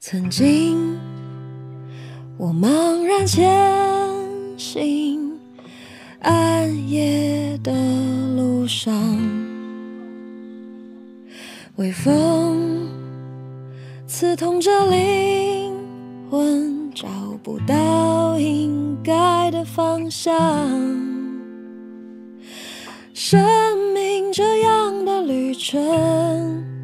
曾经我茫然前行，暗夜的路上，微风刺痛着灵魂，找不到应该的方向。生命这样的旅程，